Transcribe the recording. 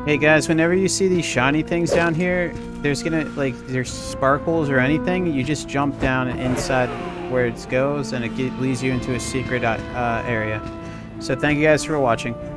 Hey guys, whenever you see these shiny things down here, there's sparkles or anything, you just jump down inside where it goes and it leads you into a secret area. So thank you guys for watching.